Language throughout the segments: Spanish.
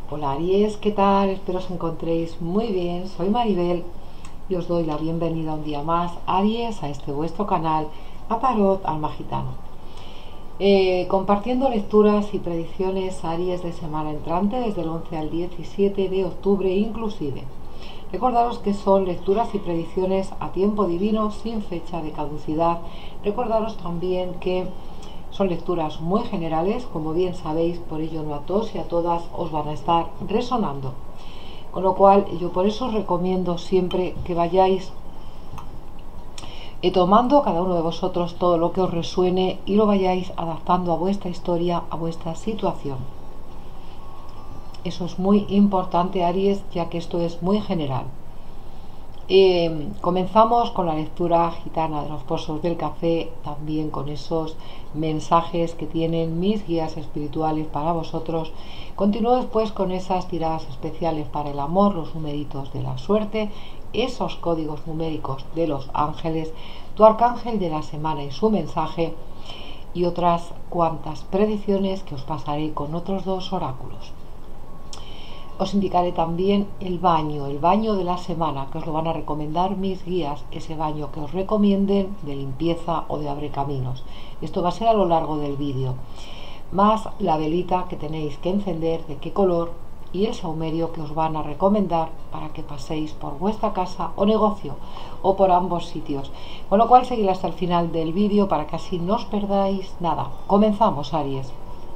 Hola Aries, ¿qué tal? Espero os encontréis muy bien. Soy Maribel y os doy la bienvenida un día más, Aries, a este vuestro canal, a Tarot Alma Gitana. Compartiendo lecturas y predicciones Aries de semana entrante desde el 11 al 17 de octubre inclusive. Recordaros que son lecturas y predicciones a tiempo divino sin fecha de caducidad. Recordaros también que son lecturas muy generales, como bien sabéis, por ello no a todos y a todas os van a estar resonando. Con lo cual yo por eso os recomiendo siempre que vayáis tomando cada uno de vosotros todo lo que os resuene y lo vayáis adaptando a vuestra historia, a vuestra situación. Eso es muy importante, Aries, ya que esto es muy general. Comenzamos con la lectura gitana de los pozos del café, también con esos mensajes que tienen mis guías espirituales para vosotros. Continúo después con esas tiradas especiales para el amor, los numeritos de la suerte, esos códigos numéricos de los ángeles, tu arcángel de la semana y su mensaje, y otras cuantas predicciones que os pasaré con otros dos oráculos. Os indicaré también el baño de la semana, que os lo van a recomendar mis guías, ese baño que os recomienden de limpieza o de abre caminos. Esto va a ser a lo largo del vídeo, más la velita que tenéis que encender, de qué color, y el saumerio que os van a recomendar para que paséis por vuestra casa o negocio, o por ambos sitios. Con lo cual seguid hasta el final del vídeo para que así no os perdáis nada. Comenzamos, Aries.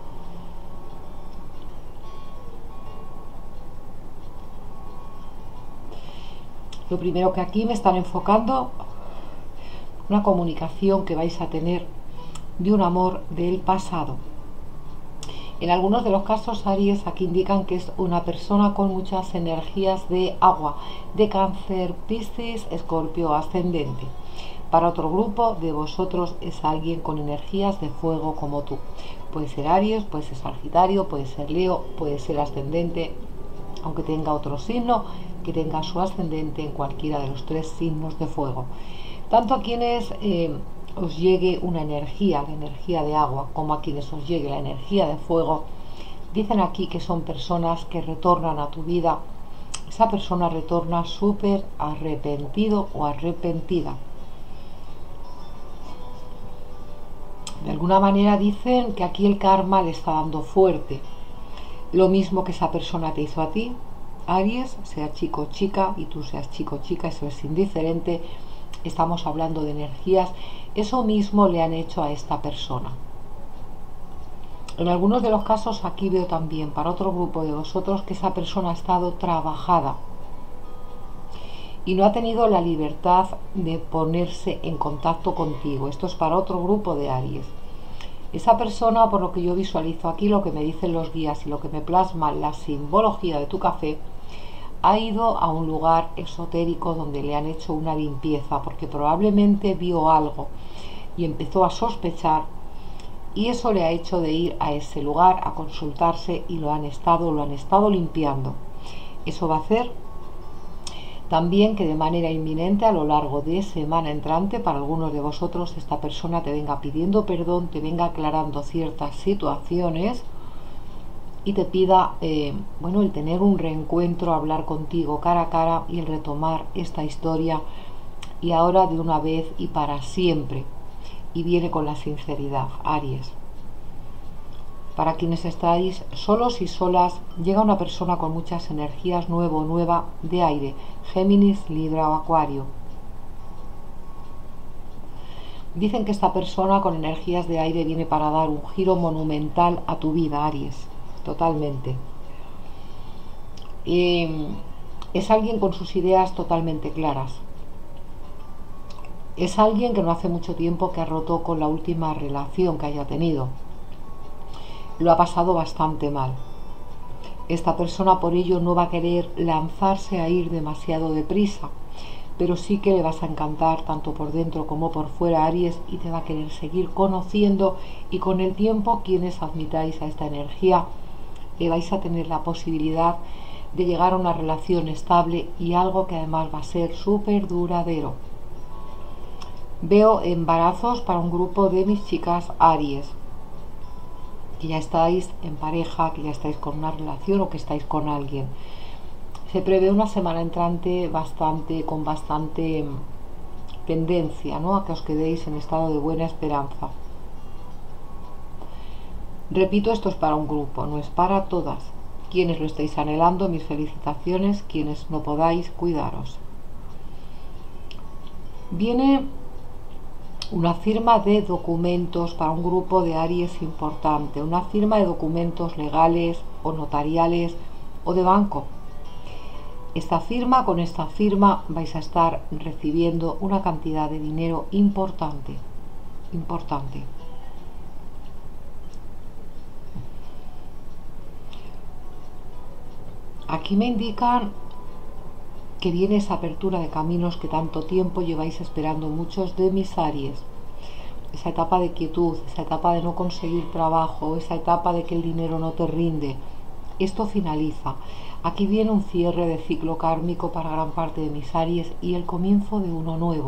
Lo primero que aquí me están enfocando, una comunicación que vais a tener de un amor del pasado. En algunos de los casos, Aries, aquí indican que es una persona con muchas energías de agua, de Cáncer, Piscis, Escorpio, ascendente. Para otro grupo de vosotros es alguien con energías de fuego como tú. Puede ser Aries, puede ser Sagitario, puede ser Leo, puede ser ascendente, aunque tenga otro signo, que tenga su ascendente en cualquiera de los tres signos de fuego. Tanto a quienes os llegue una energía, la energía de agua, como a quienes os llegue la energía de fuego, dicen aquí que son personas que retornan a tu vida. Esa persona retorna súper arrepentido o arrepentida. De alguna manera dicen que aquí el karma le está dando fuerte. Lo mismo que esa persona te hizo a ti, Aries, sea chico o chica, y tú seas chico o chica, eso es indiferente. Estamos hablando de energías. Eso mismo le han hecho a esta persona. En algunos de los casos aquí veo también para otro grupo de vosotros que esa persona ha estado trabajada y no ha tenido la libertad de ponerse en contacto contigo. Esto es para otro grupo de Aries. Esa persona, por lo que yo visualizo aquí, lo que me dicen los guías y lo que me plasma la simbología de tu café, ha ido a un lugar esotérico donde le han hecho una limpieza, porque probablemente vio algo y empezó a sospechar, y eso le ha hecho de ir a ese lugar a consultarse y lo han estado limpiando. Eso va a hacer también que de manera inminente a lo largo de semana entrante para algunos de vosotros esta persona te venga pidiendo perdón, te venga aclarando ciertas situaciones y te pida el tener un reencuentro, hablar contigo cara a cara y el retomar esta historia, y ahora de una vez y para siempre. Y viene con la sinceridad, Aries. Para quienes estáis solos y solas, llega una persona con muchas energías nueva de aire, Géminis, Libra o Acuario. Dicen que esta persona con energías de aire viene para dar un giro monumental a tu vida, Aries, totalmente. Es alguien con sus ideas totalmente claras. Es alguien que no hace mucho tiempo que ha roto con la última relación que haya tenido. Lo ha pasado bastante mal. Esta persona por ello no va a querer lanzarse a ir demasiado deprisa, pero sí que le vas a encantar tanto por dentro como por fuera, Aries, y te va a querer seguir conociendo, y con el tiempo, quienes admitáis a esta energía, le vais a tener la posibilidad de llegar a una relación estable y algo que además va a ser súper duradero. Veo embarazos para un grupo de mis chicas Aries. que ya estáis en pareja, que ya estáis con una relación o que estáis con alguien. Se prevé una semana entrante con bastante tendencia, ¿no?, a que os quedéis en estado de buena esperanza. Repito, esto es para un grupo, no es para todas. Quienes lo estáis anhelando, mis felicitaciones. Quienes no podáis, cuidaros. Viene una firma de documentos para un grupo de Aries importante, una firma de documentos legales o notariales o de banco. Con esta firma vais a estar recibiendo una cantidad de dinero importante. Aquí me indican que viene esa apertura de caminos que tanto tiempo lleváis esperando muchos de mis Aries. Esa etapa de quietud, esa etapa de no conseguir trabajo, esa etapa de que el dinero no te rinde. Esto finaliza. Aquí viene un cierre de ciclo kármico para gran parte de mis Aries y el comienzo de uno nuevo.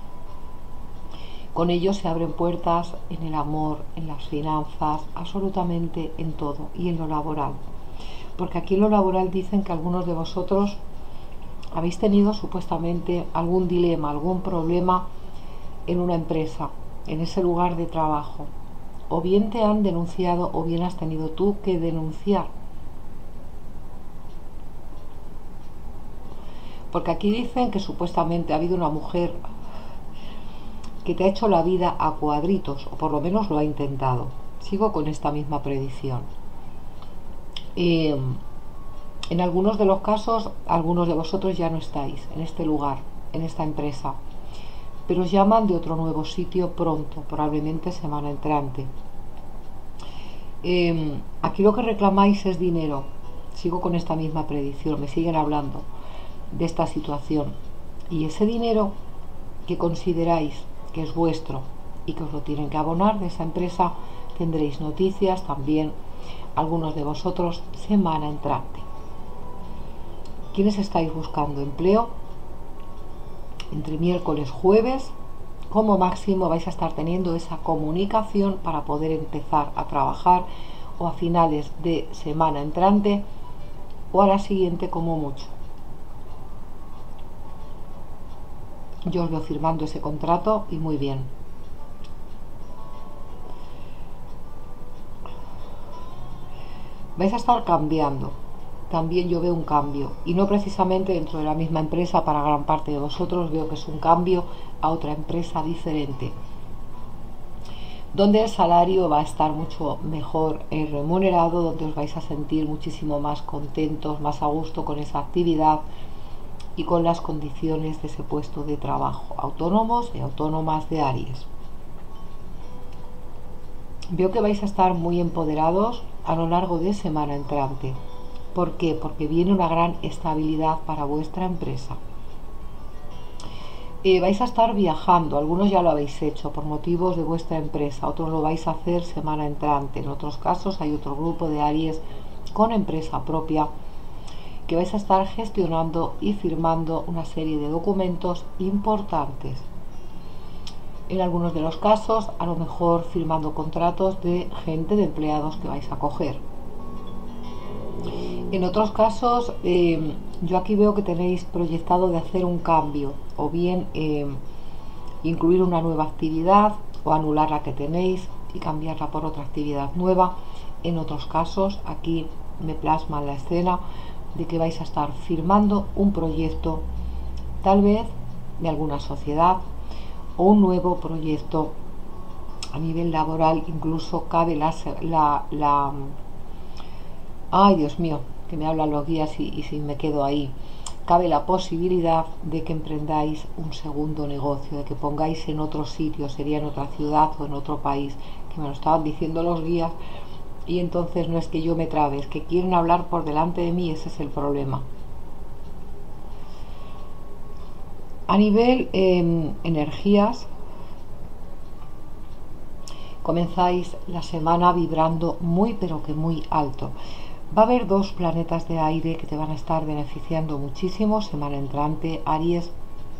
Con ello se abren puertas en el amor, en las finanzas, absolutamente en todo, y en lo laboral. Porque aquí en lo laboral dicen que algunos de vosotros habéis tenido supuestamente algún dilema, algún problema en una empresa, en ese lugar de trabajo. O bien te han denunciado o bien has tenido tú que denunciar. Porque aquí dicen que supuestamente ha habido una mujer que te ha hecho la vida a cuadritos, o por lo menos lo ha intentado. Sigo con esta misma predicción. En algunos de los casos, algunos de vosotros ya no estáis en este lugar, en esta empresa, pero os llaman de otro nuevo sitio pronto, probablemente semana entrante. Aquí lo que reclamáis es dinero. Sigo con esta misma predicción, me siguen hablando de esta situación. Y ese dinero que consideráis que es vuestro y que os lo tienen que abonar de esa empresa, tendréis noticias también, algunos de vosotros, semana entrante. ¿Quiénes estáis buscando empleo? Entre miércoles, jueves, como máximo vais a estar teniendo esa comunicación para poder empezar a trabajar, o a finales de semana entrante o a la siguiente como mucho. Yo os veo firmando ese contrato y muy bien. Vais a estar cambiando. También yo veo un cambio, y no precisamente dentro de la misma empresa. Para gran parte de vosotros veo que es un cambio a otra empresa diferente, donde el salario va a estar mucho mejor remunerado, donde os vais a sentir muchísimo más contentos, más a gusto con esa actividad y con las condiciones de ese puesto de trabajo. Autónomos y autónomas de Aries. Veo que vais a estar muy empoderados a lo largo de semana entrante. ¿Por qué? Porque viene una gran estabilidad para vuestra empresa. Vais a estar viajando, algunos ya lo habéis hecho por motivos de vuestra empresa, otros lo vais a hacer semana entrante. En otros casos hay otro grupo de Aries con empresa propia que vais a estar gestionando y firmando una serie de documentos importantes. En algunos de los casos, a lo mejor firmando contratos de gente, de empleados que vais a coger. En otros casos, yo aquí veo que tenéis proyectado de hacer un cambio, o bien incluir una nueva actividad o anular la que tenéis y cambiarla por otra actividad nueva. En otros casos, aquí me plasma la escena de que vais a estar firmando un proyecto, tal vez de alguna sociedad, o un nuevo proyecto a nivel laboral. Incluso cabe ay, Dios mío, que me hablan los guías y si me quedo ahí, cabe la posibilidad de que emprendáis un segundo negocio, de que pongáis en otro sitio, sería en otra ciudad o en otro país, que me lo estaban diciendo los guías, y entonces no es que yo me trabe, es que quieren hablar por delante de mí. Ese es el problema. A nivel energías, comenzáis la semana vibrando muy pero que muy alto. Va a haber dos planetas de aire que te van a estar beneficiando muchísimo semana entrante, Aries.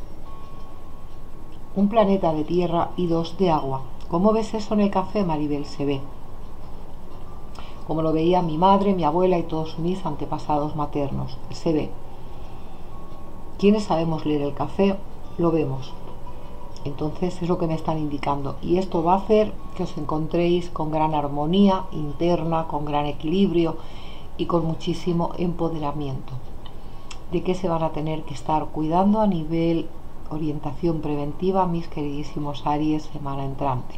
Un planeta de tierra y dos de agua. ¿Cómo ves eso en el café, Maribel? Se ve. como lo veía mi madre, mi abuela y todos mis antepasados maternos. Se ve. Quienes sabemos leer el café, lo vemos. Entonces es lo que me están indicando. Y esto va a hacer que os encontréis con gran armonía interna, con gran equilibrio y con muchísimo empoderamiento. ¿De qué se van a tener que estar cuidando a nivel orientación preventiva, mis queridísimos Aries, semana entrante?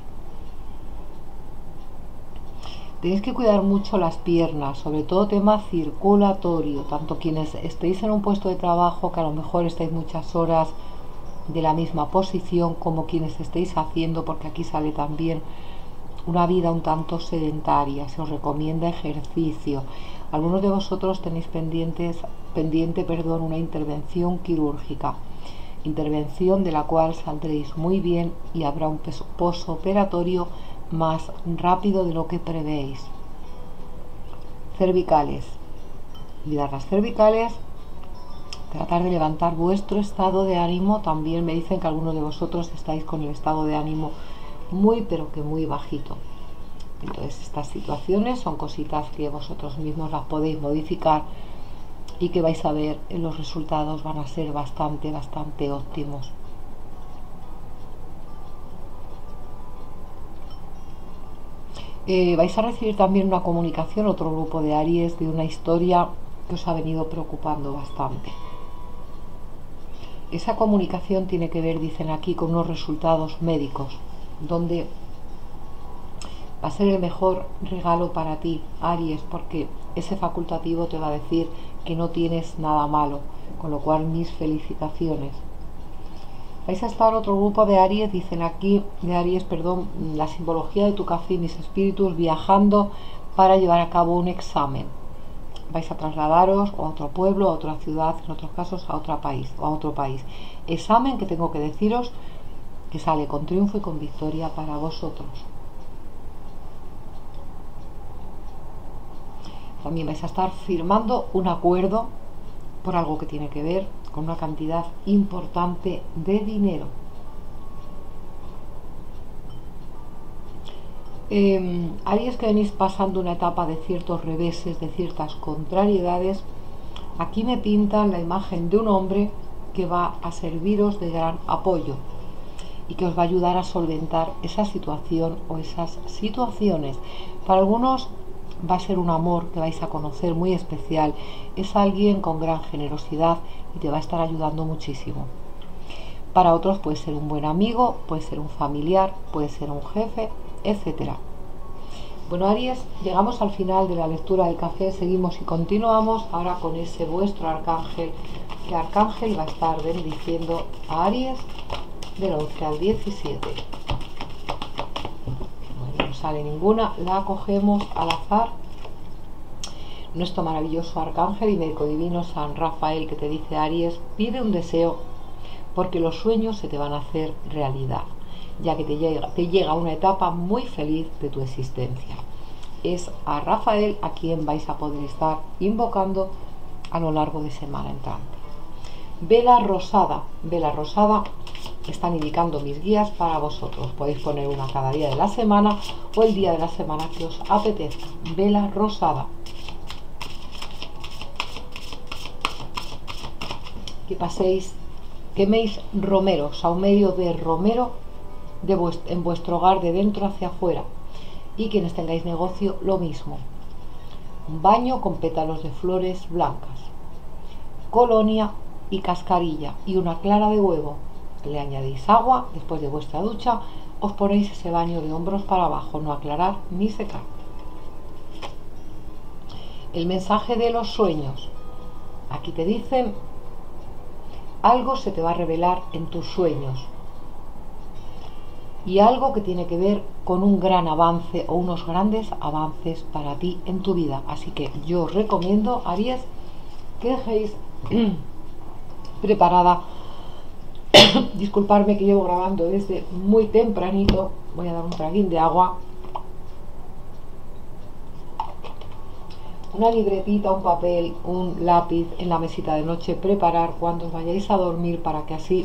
Tenéis que cuidar mucho las piernas, sobre todo tema circulatorio, tanto quienes estéis en un puesto de trabajo que a lo mejor estáis muchas horas de la misma posición, como quienes estéis haciendo, porque aquí sale también una vida un tanto sedentaria. Se os recomienda ejercicio. Algunos de vosotros tenéis pendiente una intervención quirúrgica, intervención de la cual saldréis muy bien y habrá un posoperatorio más rápido de lo que prevéis. Cervicales. Cuidar las cervicales, tratar de levantar vuestro estado de ánimo. También me dicen que algunos de vosotros estáis con el estado de ánimo muy pero que muy bajito. Entonces estas situaciones son cositas que vosotros mismos las podéis modificar y que vais a ver en los resultados van a ser bastante óptimos. Vais a recibir también una comunicación, otro grupo de Aries, de una historia que os ha venido preocupando bastante. Esa comunicación tiene que ver, dicen aquí, con unos resultados médicos, donde va a ser el mejor regalo para ti, Aries, porque ese facultativo te va a decir que no tienes nada malo, con lo cual mis felicitaciones. Vais a estar otro grupo de Aries, dicen aquí, la simbología de tu café y mis espíritus viajando para llevar a cabo un examen. Vais a trasladaros o a otro pueblo, a otra ciudad, en otros casos a otro país. Examen que tengo que deciros que sale con triunfo y con victoria para vosotros. También vais a estar firmando un acuerdo por algo que tiene que ver con una cantidad importante de dinero. Aries, que venís pasando una etapa de ciertos reveses, de ciertas contrariedades, aquí me pintan la imagen de un hombre que va a serviros de gran apoyo y que os va a ayudar a solventar esa situación o esas situaciones. Para algunos va a ser un amor que vais a conocer muy especial, es alguien con gran generosidad y te va a estar ayudando muchísimo. Para otros puede ser un buen amigo, puede ser un familiar, puede ser un jefe, etcétera. Bueno, Aries, llegamos al final de la lectura del café, seguimos y continuamos ahora con ese vuestro arcángel. ¿Qué arcángel va a estar bendiciendo a Aries del 11 al 17? Bueno, no sale ninguna, la cogemos al azar. Nuestro maravilloso arcángel y médico divino San Rafael, que te dice: Aries, pide un deseo porque los sueños se te van a hacer realidad, ya que te llega una etapa muy feliz de tu existencia. Es a Rafael a quien vais a poder estar invocando a lo largo de semana entrante. Vela rosada están indicando mis guías para vosotros. Podéis poner una cada día de la semana o el día de la semana que os apetezca. Vela rosada. Que paséis, queméis romeros, medio de romero en vuestro hogar, de dentro hacia afuera. Y quienes tengáis negocio, lo mismo. Un baño con pétalos de flores blancas, colonia y cascarilla y una clara de huevo. Le añadís agua después de vuestra ducha, os ponéis ese baño de hombros para abajo, no aclarar ni secar. El mensaje de los sueños. Aquí te dicen: algo se te va a revelar en tus sueños y algo que tiene que ver con un gran avance o unos grandes avances para ti en tu vida. Así que yo os recomiendo, Aries, que dejéis preparada disculparme que llevo grabando desde muy tempranito. Voy a dar un traguín de agua, una libretita, un papel, un lápiz en la mesita de noche, preparar cuando os vayáis a dormir, para que así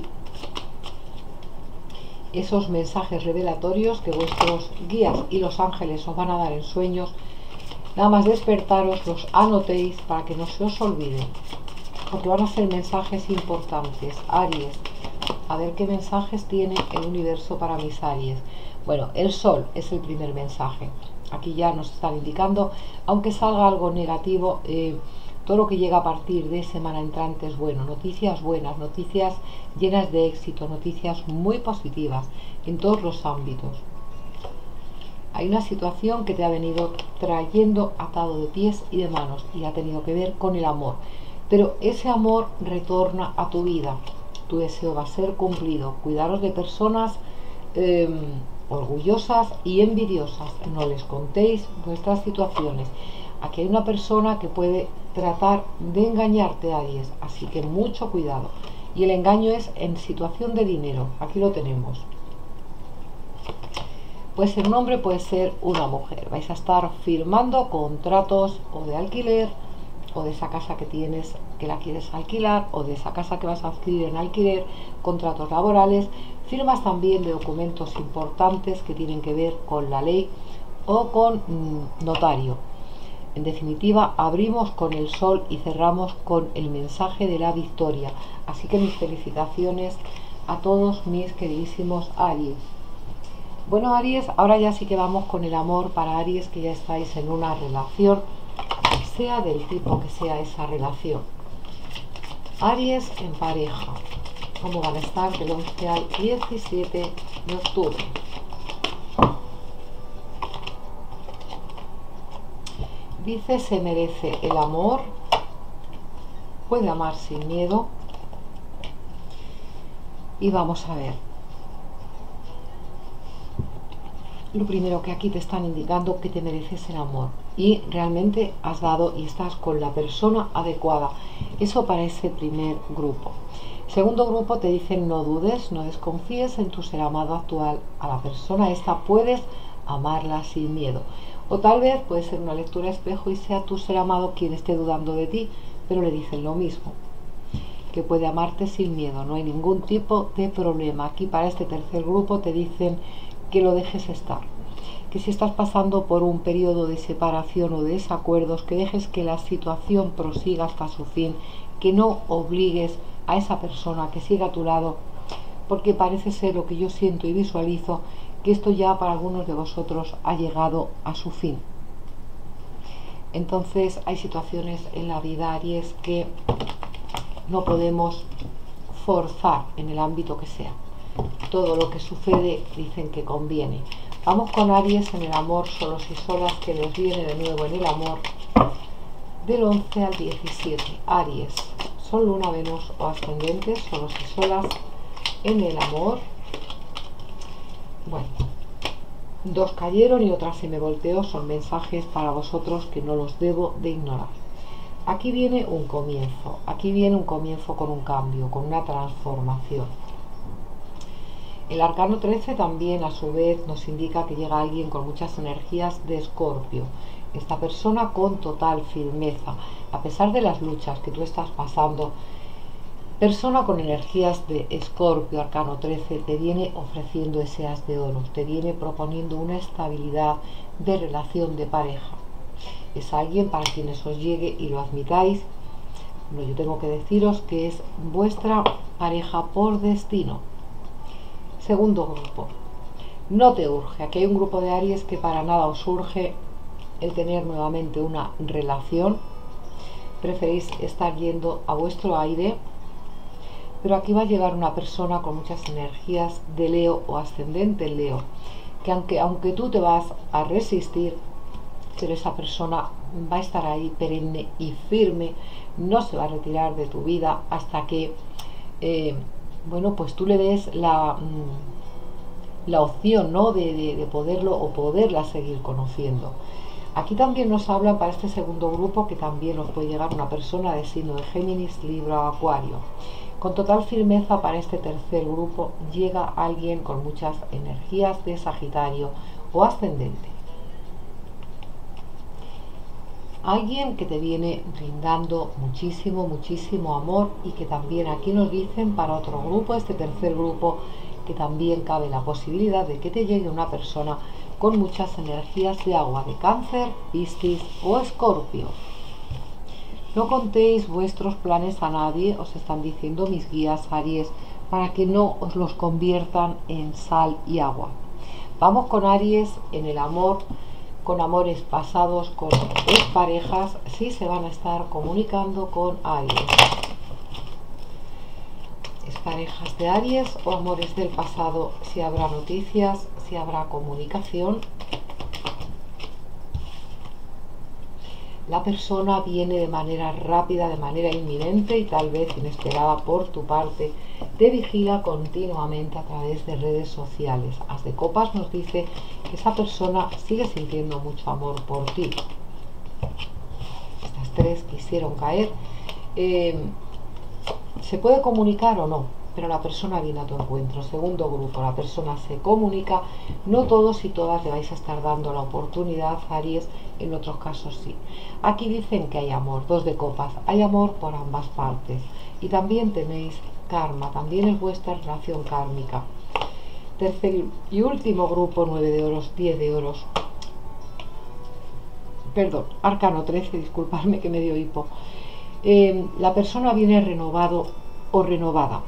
esos mensajes revelatorios que vuestros guías y los ángeles os van a dar en sueños Nada más despertaros los anotéis para que no se os olviden, porque van a ser mensajes importantes. Aries, a ver qué mensajes tiene el universo para mis Aries. Bueno, el sol es el primer mensaje. Aquí ya nos están indicando, aunque salga algo negativo, todo lo que llega a partir de semana entrante es bueno. Noticias buenas, noticias llenas de éxito, noticias muy positivas en todos los ámbitos. Hay una situación que te ha venido trayendo atado de pies y de manos y ha tenido que ver con el amor. Pero ese amor retorna a tu vida. Tu deseo va a ser cumplido. Cuidaros de personas orgullosas y envidiosas. No les contéis vuestras situaciones. Aquí hay una persona que puede tratar de engañarte, Aries, así que mucho cuidado. Y el engaño es en situación de dinero. Aquí lo tenemos. Puede ser un hombre, puede ser una mujer. Vais a estar firmando contratos o de alquiler, o de esa casa que tienes, que la quieres alquilar, o de esa casa que vas a adquirir en alquiler, contratos laborales, firmas también de documentos importantes que tienen que ver con la ley o con notario. En definitiva, abrimos con el sol y cerramos con el mensaje de la victoria. Así que mis felicitaciones a todos mis queridísimos Aries. Bueno, Aries, ahora ya sí que vamos con el amor para Aries, que ya estáis en una relación, sea del tipo que sea esa relación. Aries en pareja, ¿cómo van a estar del 11 al 17 de octubre? Dice, se merece el amor, puede amar sin miedo. Y vamos a ver. Lo primero que aquí te están indicando que te mereces el amor y realmente has dado y estás con la persona adecuada. Eso para ese primer grupo. Segundo grupo te dicen no dudes, no desconfíes en tu ser amado actual. A la persona esta puedes amarla sin miedo. O tal vez puede ser una lectura espejo y sea tu ser amado quien esté dudando de ti, pero le dicen lo mismo, que puede amarte sin miedo, no hay ningún tipo de problema. Aquí para este tercer grupo te dicen que lo dejes estar, que si estás pasando por un periodo de separación o de desacuerdos, que dejes que la situación prosiga hasta su fin, que no obligues a esa persona que siga a tu lado, porque parece ser lo que yo siento y visualizo, que esto ya para algunos de vosotros ha llegado a su fin. Entonces hay situaciones en la vida, Aries, que no podemos forzar en el ámbito que sea. Todo lo que sucede dicen que conviene. Vamos con Aries en el amor, solos y solas, que les viene de nuevo en el amor del 11 al 17. Aries, Sol, Luna, Venus o ascendentes, solos y solas en el amor. Bueno, dos cayeron y otra se me volteó, son mensajes para vosotros que no los debo de ignorar. Aquí viene un comienzo, aquí viene un comienzo con un cambio, con una transformación. El arcano 13 también a su vez nos indica que llega alguien con muchas energías de Escorpio. Esta persona con total firmeza, a pesar de las luchas que tú estás pasando. Persona con energías de Escorpio, arcano 13, te viene ofreciendo ese as de oros, te viene proponiendo una estabilidad de relación de pareja. Es alguien para quienes os llegue y lo admitáis. No, yo tengo que deciros que es vuestra pareja por destino. Segundo grupo, no te urge. Aquí hay un grupo de Aries que para nada os urge el tener nuevamente una relación. Preferís estar yendo a vuestro aire. Pero aquí va a llegar una persona con muchas energías de Leo o ascendente en Leo, que aunque tú te vas a resistir, pero esa persona va a estar ahí perenne y firme, no se va a retirar de tu vida hasta que bueno, pues tú le des la opción, ¿no?, de poderlo o poderla seguir conociendo. Aquí también nos hablan para este segundo grupo que también os puede llegar una persona de signo de Géminis, Libra o Acuario. Con total firmeza para este tercer grupo llega alguien con muchas energías de Sagitario o ascendente. Alguien que te viene brindando muchísimo, muchísimo amor y que también aquí nos dicen para otro grupo, este tercer grupo, que también cabe la posibilidad de que te llegue una persona con muchas energías de agua, de Cáncer, Piscis o Escorpio. No contéis vuestros planes a nadie, os están diciendo mis guías Aries, para que no os los conviertan en sal y agua. Vamos con Aries en el amor, con amores pasados, con exparejas, si se van a estar comunicando con Aries. Exparejas de Aries o amores del pasado, si habrá noticias, si habrá comunicación. La persona viene de manera rápida, de manera inminente y tal vez inesperada por tu parte. Te vigila continuamente a través de redes sociales. As de copas nos dice que esa persona sigue sintiendo mucho amor por ti. Estas tres quisieron caer. ¿Se puede comunicar o no? Pero la persona viene a tu encuentro. Segundo grupo, la persona se comunica. No todos y todas le vais a estar dando la oportunidad, Aries, en otros casos sí. Aquí dicen que hay amor, 2 de copas, hay amor por ambas partes. Y también tenéis karma, también es vuestra relación kármica. Tercer y último grupo, 9 de oros, 10 de oros. Perdón, arcano 13, disculpadme que me dio hipo. La persona viene renovado o renovada.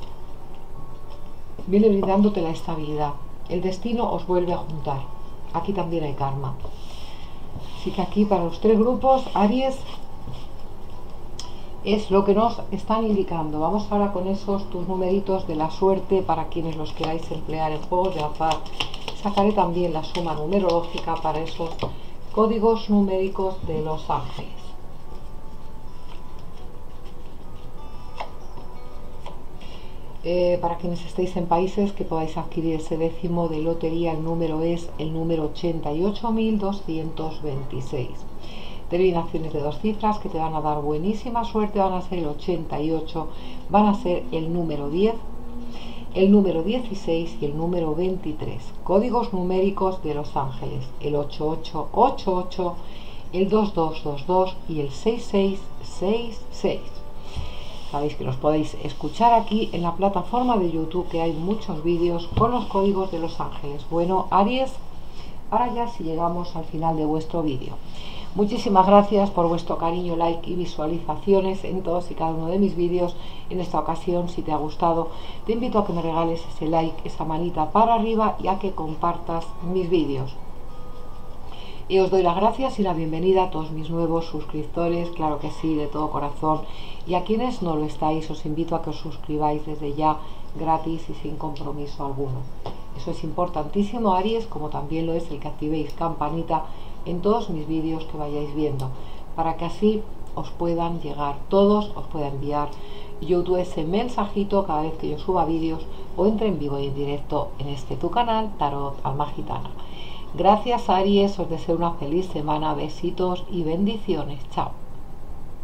Viene brindándote la estabilidad. El destino os vuelve a juntar. Aquí también hay karma. Así que aquí para los 3 grupos, Aries, es lo que nos están indicando. Vamos ahora con esos tus numeritos de la suerte para quienes los queráis emplear en juegos de azar. Sacaré también la suma numerológica para esos códigos numéricos de los ángeles. Para quienes estéis en países que podáis adquirir ese décimo de lotería, el número es el número 88.226. Terminaciones de 2 cifras que te van a dar buenísima suerte van a ser el 88, van a ser el número 10, el número 16 y el número 23. Códigos numéricos de los ángeles, el 8888, el 2222 y el 6666. Sabéis que los podéis escuchar aquí en la plataforma de YouTube, que hay muchos vídeos con los códigos de los ángeles. Bueno, Aries, ahora ya si llegamos al final de vuestro vídeo. Muchísimas gracias por vuestro cariño, like y visualizaciones en todos y cada uno de mis vídeos. En esta ocasión, si te ha gustado, te invito a que me regales ese like, esa manita para arriba y a que compartas mis vídeos. Y os doy las gracias y la bienvenida a todos mis nuevos suscriptores, claro que sí, de todo corazón. Y a quienes no lo estáis, os invito a que os suscribáis desde ya, gratis y sin compromiso alguno. Eso es importantísimo, Aries, como también lo es el que activéis campanita en todos mis vídeos que vayáis viendo, para que así os puedan llegar todos, os pueda enviar YouTube ese mensajito cada vez que yo suba vídeos o entre en vivo y en directo en este tu canal, Tarot Alma Gitana. Gracias, Aries, os deseo una feliz semana, besitos y bendiciones. Chao.